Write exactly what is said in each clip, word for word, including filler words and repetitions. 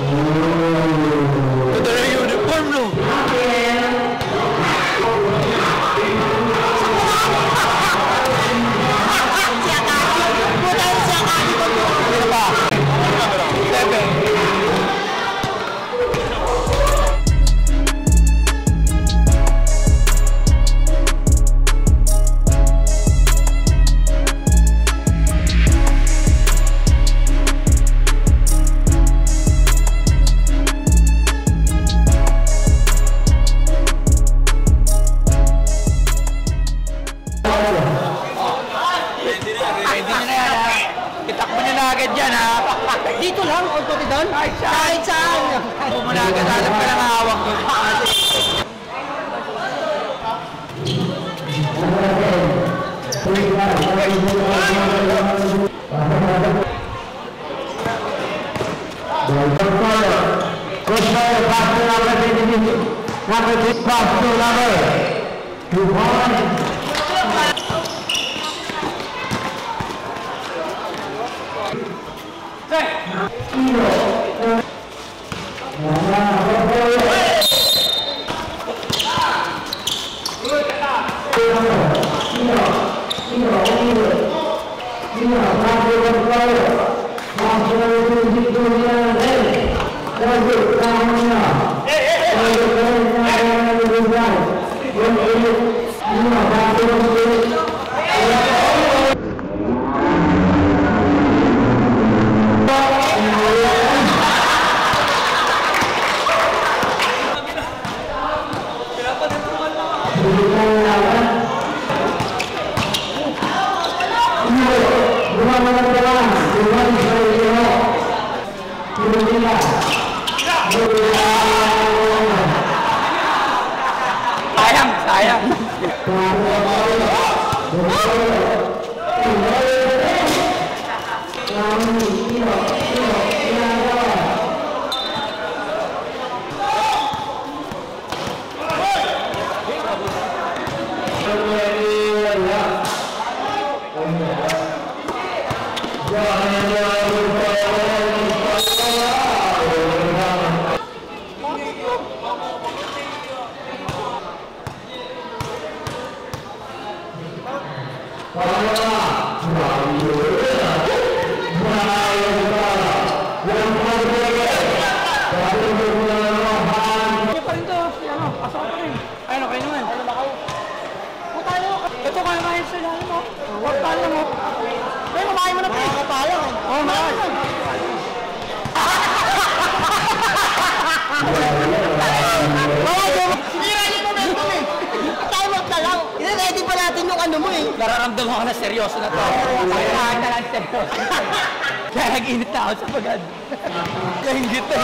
Ito na yung uniform, no? Itakbo nyo na agad dyan, ha? Dito lang, o pati doon? Kahit saan. Kahit saan. Itakbo mo na agad, alam ka lang hawak ko. Sayang, sayang. Ito kaya kain sa ilalim mo. Portal mo. Pero kumain mo na pa. Nakakapayang. Oo, kumain. Sira yung momentum eh. Time out na lang. I-ready pa natin yung ano mo eh. Nararamdaman ko na seryoso na to. Kaya na lang seryoso. Kaya nag-init na ako sa pagad. Kaya hinggit na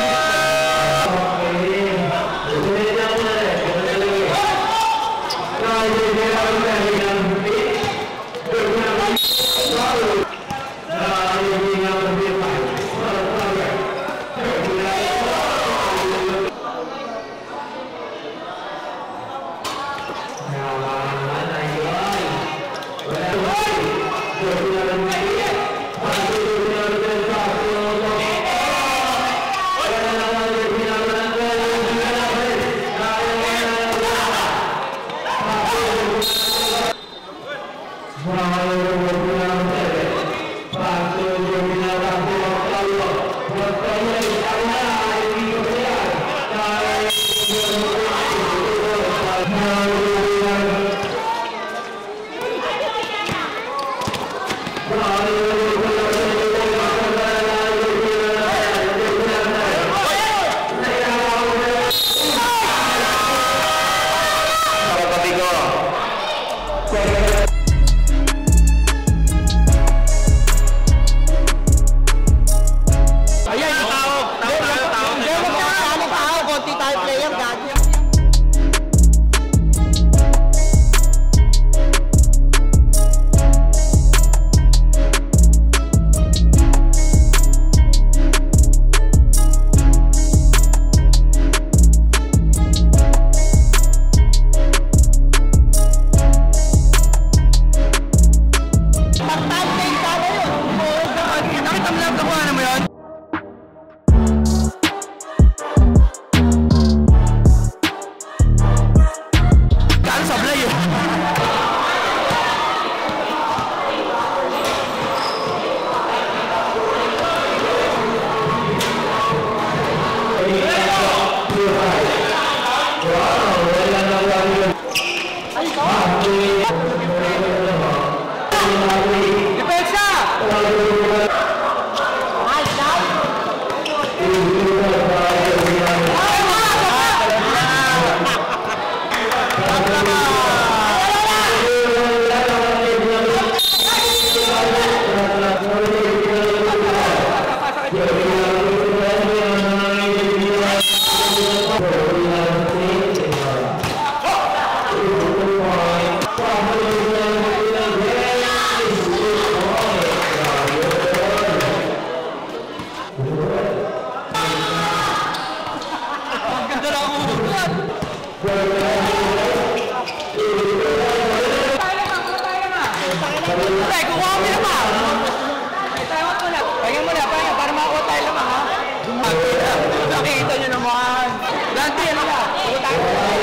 kami naman. Eh, tayo muna. Pahinga muna, pahinga, para makakuha tayo naman, ha? Nakikita nyo naman. Dante, ano na? Puro tayo.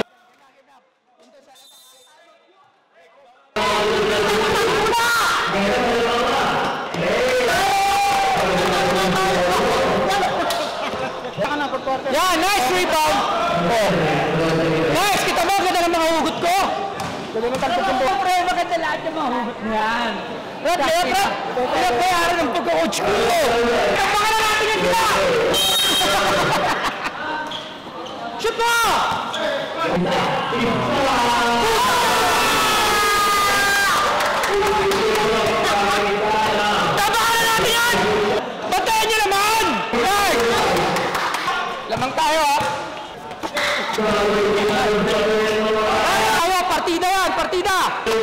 Yan, nice rebound. Oh. Nice, kita mo, ganda ng mga hugot ko. Ganda ng tagpagpagpag. Oh, pre, maganda lahat yung mga hugot mo yan. Kaya, kaya, kaya, kaya, bayaran ng pagka-coach ko. Tapakan na natin yan kita. Shoot mo! Tapakan na natin yan! Bantayan nyo naman! Nice! Lamang tayo, ha? Tayo, partida yan, partida!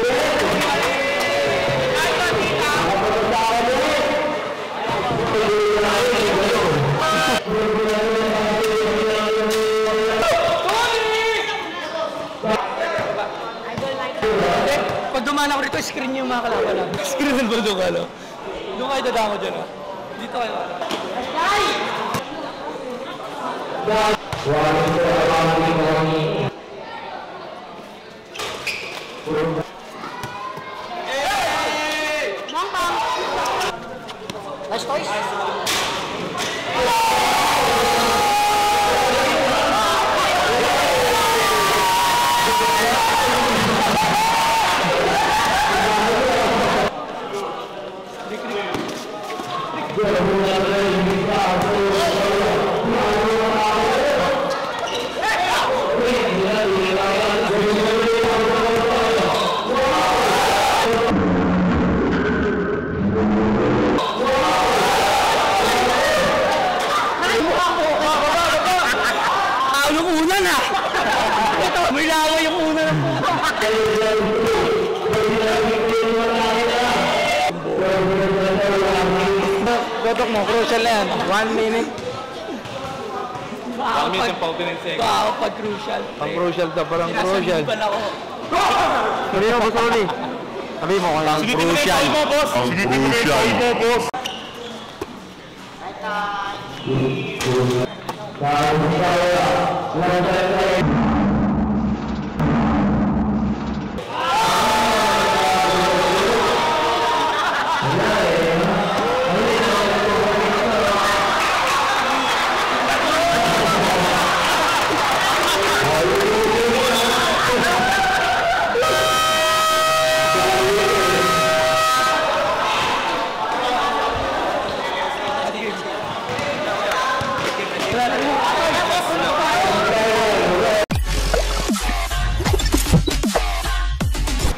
Pag dumaan ako rito, screen niyo yung mga kalaban lang. Screen ng buldo ka, no? Doon kayo dadama dyan, ha? Dito kayo. Nice toys. Yung una na! Ito, may laway yung una na po. Gotok mo, crucial na yan. One minute. One minute and forty-nine seconds. Wow, pag crucial. Pang crucial to, parang crucial. Sinasabihan ako. Sabi mo, boss Oli. Sabi mo, kung lang crucial. Ang crucial. Kaya,